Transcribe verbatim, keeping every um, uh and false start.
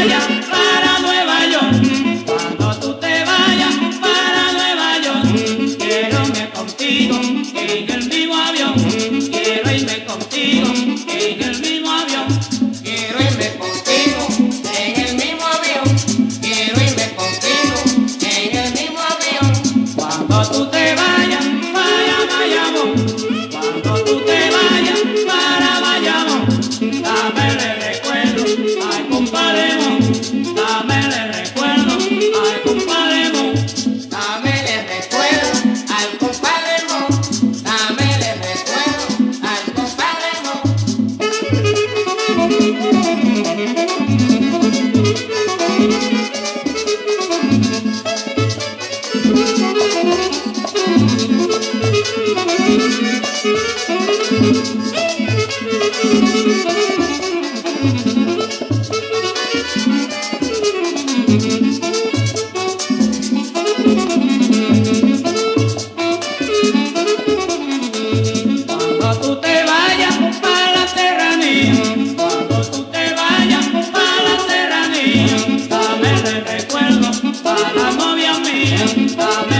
vayas para Nueva York, cuando tú te vayas para Nueva York, quiero irme contigo en el mismo avión, quiero irme contigo en el mismo avión, Quiero irme contigo en el mismo avión. Quiero irme contigo en el mismo avión. cuando tú te vayas para Bayamón, cuando tú te vayas para Bayamón, dámele recuerdo al compadre Mon, dámele recuerdo al compadre Mon. Dámele recuerdo al compadre Mon. Dámele recuerdo al compadre Mon. Cuando tú te vayas para la serranía, cuando tú te vayas para la serranía, dame el recuerdo para la novia mía, dame